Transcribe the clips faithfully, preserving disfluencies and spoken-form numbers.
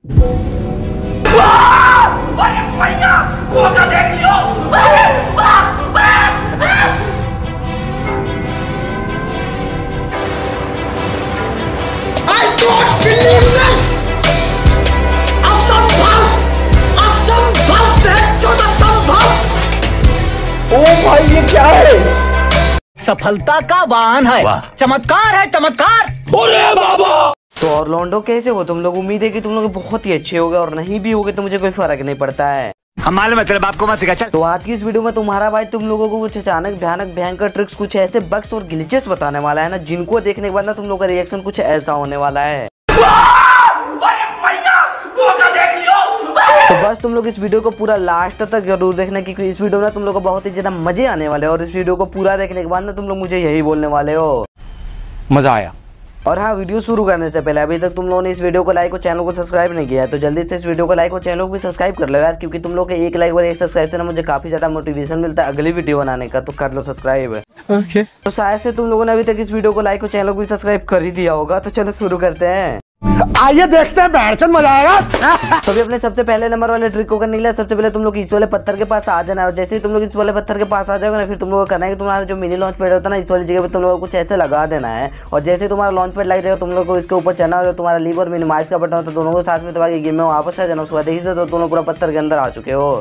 अरे भैया कोका देख लियो। I don't believe this. असंभव, असंभव बेचौद असंभव। ओ भाई ये क्या है? सफलता का वाहन है, चमत्कार है चमत्कार। अरे बाबा। तो और लॉन्डो कैसे हो तुम लोग? उम्मीद है कि तुम लोग बहुत ही अच्छे होगे, और नहीं भी होगे तो मुझे कोई फर्क नहीं पड़ता है। हम मालूम है तेरे बाप को मत सिखा। चल तो आज की इस वीडियो में तुम्हारा भाई तुम लोगों को कुछ अचानक भयानक भयंकर ट्रिक्स, कुछ ऐसे बग्स और ग्लिचेस बताने वाला है ना, जिनको देखने के बाद ना तुम लोग का रिएक्शन कुछ ऐसा होने वाला है। तो बस तुम लोग इस वीडियो को पूरा लास्ट तक जरूर देखना, क्योंकि इस वीडियो में तुम लोग को बहुत ही ज्यादा मजे आने वाले हैं। और इस वीडियो को पूरा देखने के बाद ना तुम लोग मुझे यही बोलने वाले हो, मजा आया। और हाँ, वीडियो शुरू करने से पहले अभी तक तुम लोगों ने इस वीडियो को लाइक और चैनल को सब्सक्राइब नहीं किया है, तो जल्दी से इस वीडियो को लाइक और चैनल को भी सब्सक्राइब कर लो यार, क्योंकि तुम लोग के एक लाइक और एक सब्सक्राइब से ना मुझे काफी ज्यादा मोटिवेशन मिलता है अगली वीडियो बनाने का। तो कर लो सब्सक्राइब। ओके। तो शायद से तुम लोगों ने अभी तक इस वीडियो को लाइक और चैनल को भी सब्सक्राइब कर ही दिया होगा। तो चलो शुरू करते हैं। आइए देखते हैं, बैठ मजा आएगा। तो अभी अपने सबसे पहले नंबर वाले ट्रिक को करने के लिए सबसे पहले तुम लोग इस वाले पत्थर के पास आ जाना है। और जैसे ही तुम लोग इस वाले पत्थर के पास आ जाओगे ना, फिर तुम लोग को करना है कि तुम्हारा जो मिनी लॉन्च पैड होता है ना, इस वाली जगह पे तुम लोग को कुछ ऐसे लगा देना है। और जैसे ही तुम्हारा लॉन्च पैड लग जाएगा, तुम लोग को इसके ऊपर चढ़ना है। तुम्हारा लीव और मिनिमाइज का बटन होता है, दोनों को साथ में दबा के गेम में वापस आ जाना। उसके बाद देखिए तो तुम लोग पूरा पत्थर के अंदर आ चुके हो।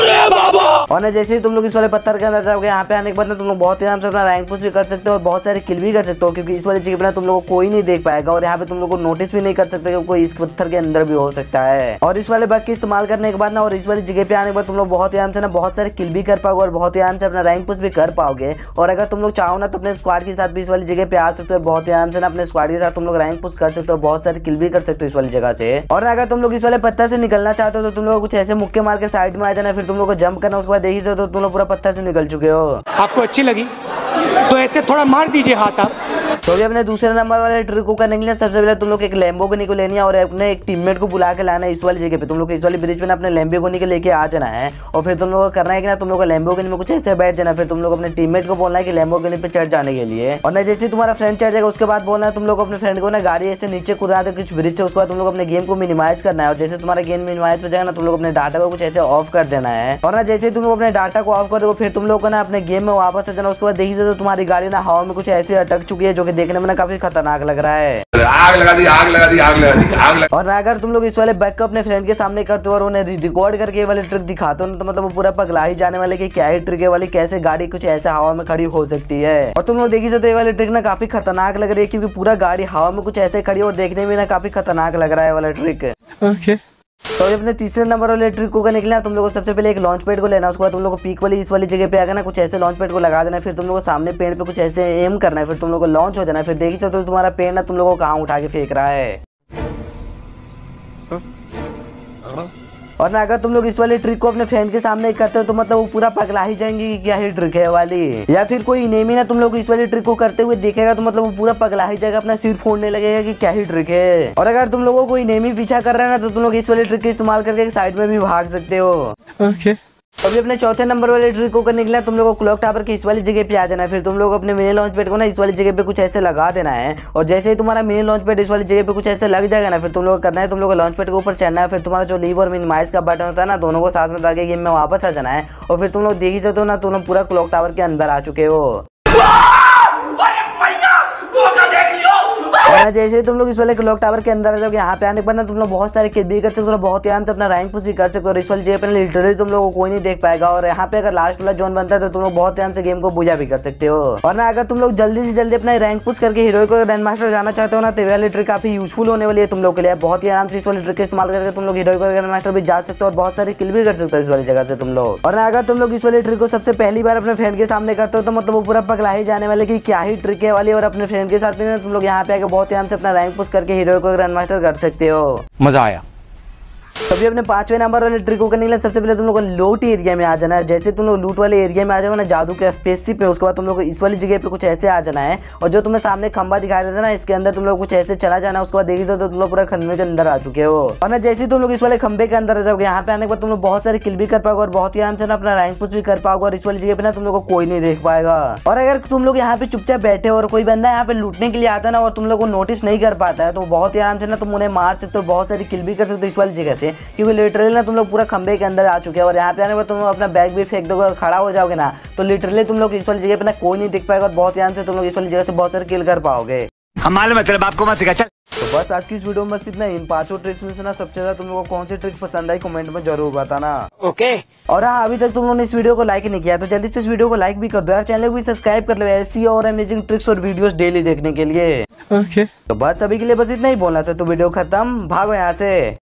और ना जैसे ही तुम लोग इस वाले पत्थर के अंदर जाओगे, यहाँ पे आने के बाद ना तुम लोग बहुत ही आराम से अपना रैंक पुश भी कर सकते हो और बहुत सारे किल भी कर सकते हो, क्योंकि इस वाली जगह पे ना तुम लोग को कोई नहीं देख पाएगा। और यहाँ पे तुम लोग को नोटिस भी नहीं कर सकते कि कोई इस पत्थर के अंदर भी हो सकता है। और इस वाले बग के इस्तेमाल करने के बाद ना, और इस वाली जगह पे आने के बाद तुम लोग बहुत ही आराम से ना बहुत सारे किल भी कर पाओगे और बहुत ही आराम से अपना रैंक पुश भी कर पाओगे। और अगर तुम लोग चाहो ना तो अपने स्क्वाड के साथ भी इस वाली जगह पे आ सकते हो, बहुत ही आराम से ना अपने स्क्वाड के साथ तुम लोग रैंक पुश कर सकते हो, बहुत सारे किल भी कर सकते हो इस वाली जगह से। और अगर तुम लोग इस वाले पत्थर से निकलना चाहते हो तो तुम लोग कुछ ऐसे मुक्के मार के साइड में आ जाना, फिर तुम लोग को जंप करना। उसके बाद देखिए तो तुम लोग पूरा पत्थर से निकल चुके हो। आपको अच्छी लगी तो ऐसे थोड़ा मार दीजिए हाथ आप। तो अभी अपने दूसरे नंबर वाले ट्रिक को करने के लिए सबसे पहले तुम लोग एक लैम्बोर्गिनी को लेनी है और अपने एक टीममेट को बुला के लाना है इस वाली जगह पे। तुम लोग इस वाली ब्रिज पे ना अपने लैम्बोर्गिनी के लेके आ जाना है। और फिर तुम लोग को करना है कि ना तुम लोग को लैम्बोर्गिनी में कुछ ऐसे बैठ जाना। फिर तुम लोग अपने टीममेट को बोलना है कि लैम्बोर्गिनी पे चढ़ जाने के लिए। और ना जैसे तुम्हारा फ्रेंड चढ़ जाएगा, उसके बाद बोलना है तुम लोग अपने फ्रेंड को ना गाड़ी ऐसे नीचे कूदा दे कुछ ब्रिज से। उसके बाद तुम लोग अपने गेम को मिनिमाइज करना है। और जैसे तुम्हारा गेम मिनिमाइज हो जाएगा ना, तुम लोग अपने डाटा को कुछ ऐसे ऑफ कर देना है। और ना जैसे तुम लोग अपने डाटा को ऑफ कर दो, फिर तुम लोग को ना अपने गेम में वापस आ जाना। उसके बाद देखिए तो तुम्हारी गाड़ी ना हवा में कुछ ऐसे अटक चुकी है, जो कि देखने में ना काफी खतरनाक लग रहा है। आग लगा दी, आग लगा दी, आग लगा दी, आग लगा। और अगर तुम लोग इस वाले बैग को अपने फ्रेंड के सामने करते हो और उन्हें रिकॉर्ड करके ये वाले ट्रिक दिखाते हो ना, तो मतलब वो पूरा पगला ही जाने वाले कि क्या ही ट्रिक है वाली, कैसे गाड़ी कुछ ऐसे हवा में खड़ी हो सकती है। और तुम लोग देखिए तो ये वाली ट्रिक ना काफी खतरनाक लग रही है, क्योंकि पूरा गाड़ी हवा में कुछ ऐसे खड़ी और देखने में ना काफी खतरनाक लग रहा है वाला ट्रिक। ओके। तो अपने तीसरे नंबर वाले ट्रिक को करने के लिए तुम लोग को सबसे पहले एक लॉन्च पैड को लेना। उसके बाद तुम लोग को पीक वाली इस वाली जगह पे आकर ना कुछ ऐसे लॉन्च पैड को लगा देना। फिर तुम लोग को सामने पेड़ पे कुछ ऐसे एम करना है। फिर तुम लोग को लॉन्च हो जाना है। फिर देखिए तो तुम्हारा पेड़ ना तुम लोगों को कहाँ उठा के फेंक रहा है। और ना अगर तुम लोग इस वाली ट्रिक को अपने फ्रेंड के सामने करते हो तो मतलब वो पूरा पगला ही जाएंगे कि क्या ही ट्रिक है वाली। या फिर कोई इनेमी ना तुम लोग इस वाली ट्रिक को करते हुए देखेगा तो मतलब वो पूरा पगला ही जाएगा, अपना सिर फोड़ने लगेगा कि क्या ही ट्रिक है। और अगर तुम लोगों को कोई इनेमी पीछा कर रहा है ना, तो तुम लोग इस वाली ट्रिक का इस्तेमाल करके साइड में भी भाग सकते हो। ओके। अभी अपने चौथे नंबर वाले ट्रिक को करने के लिए तुम लोगों को क्लॉक टावर की इस वाली जगह पे आ जाना है। फिर तुम लोग अपने मिनी लॉन्च पैड को ना इस वाली जगह पे कुछ ऐसे लगा देना है। और जैसे ही तुम्हारा मिनी लॉन्च पैड इस वाली जगह पे कुछ ऐसे लग जाएगा ना, फिर तुम लोग करना है तुम लोग लॉन्च पैड के ऊपर चढ़ना है। फिर तुम्हारा जो लीव और मिनिमाइज का बटन होता है ना, दोनों को साथ में दबा के गेम में वापस आ जाना है। और फिर तुम लोग देख ही सकते हो ना, तुम लोग पूरा क्लॉक टावर के अंदर आ चुके हो। और जैसे तुम लोग इस वाले क्लॉक टावर के अंदर आ जाओगे, यहाँ पे आने के बाद ना तुम लोग बहुत सारे किल भी कर सकते हो, बहुत ही आराम से अपना रैंक पुश भी कर सकते हो। और इस वाली जगह पे लिटरली तुम लोगों को कोई नहीं देख पाएगा। और यहाँ पे अगर लास्ट वाला जोन बनता है तो तुम लोग बहुत ही आराम से गेम को बुझा भी कर सकते हो। और ना अगर तुम लोग जल्दी से जल्दी अपना रैंक पुश करके हीरो को ग्रैंड मास्टर जाना चाहते हो ना, तो ये वाली ट्रिक काफी यूजफुल होने वाली है तुम लोग के लिए। बहुत ही आराम से इस वाली ट्रिक का इस्तेमाल करके तुम लोग हीरो को ग्रैंड मास्टर भी जा सकते हो और बहुत सारे किल भी कर सकते हो इस वाली जगह से तुम लोग। और ना अगर तुम लोग इस वाली ट्रिक को सबसे पहली बार अपने फ्रेंड के सामने करते हो तो मतलब वो पूरा पगला ही जाने वाले की क्या ही ट्रिक है वाली। और अपने फ्रेंड के साथ भी तुम लोग यहाँ पे आके बहुत ही आराम से अपना रैंक पुश करके हीरो को ग्रैंड मास्टर कर सकते हो। मजा आया। तभी अपने पांचवें नंबर वाले ट्रिक को करने के लिए सबसे पहले तुम लोग को लूट एरिया में आ जाना है। जैसे तुम लोग लूट वाले एरिया में आ जाओगे ना जादू के स्पेसशिप पे, उसके बाद तुम लोग को इस वाली जगह पे कुछ ऐसे आ जाना है और जो तुम्हें सामने खंबा दिखाई देता है ना इसके अंदर तुम लोग कुछ ऐसे चला जाना है। उसके बाद देखिए तो तुम लोग पूरा खंबे के अंदर आ चुके हो और ना जैसे तुम लोग इस वाले खंबे के अंदर आ जाओगे यहाँ पे आने के बाद तुम लोग बहुत सारे किल भी कर पाओगे और बहुत ही आराम से ना अपना रैंक पुश भी कर पाओगे और इस वाली जगह पे ना तुम लोग को कोई नहीं देख पाएगा। और अगर तुम लोग यहाँ पे चुपचाप बैठे हो और कोई बंदा यहाँ पे लूटने के लिए आता है ना और तुम लोग को नोटिस नहीं कर पाता है तो बहुत ही आराम से ना तुम उन्हें मार सकते हो, बहुत सारी किल भी कर सकते हो इस वाली जगह से, क्योंकि लिटरली ना तुम लोग पूरा खंबे के अंदर आ चुके हैं। और यहाँ पे आने के बाद तुम लोग अपना बैग भी फेंक दोगे, खड़ा हो जाओगे ना तो लिटरली तुम लोग इस वाली जगह पे ना कोई नहीं दिख पाएगा और बहुत ही आराम से तुम लोग इस वाली जगह से बहुत सारे किल कर पाओगे। हमारे मतलब आपको मत सिखा चल। तो बस आज की इस वीडियो में बस इतना ही। इन पांचों ट्रिक्स में से ना सबसे ज्यादा तुम लोगों को कौन सी ट्रिक पसंद आई कमेंट में जरूर बताना। ओके और हाँ अभी तक तुम लोगों ने इस वीडियो को लाइक नहीं किया तो जल्दी से इस वीडियो को लाइक भी कर दो यार, चैनल को भी सब्सक्राइब कर लो ऐसी और अमेजिंग ट्रिक्स और वीडियोस डेली देखने के लिए। ओके तो बस अभी के लिए बस इतना ही बोलना था, तो वीडियो खत्म, भागो यहाँ से।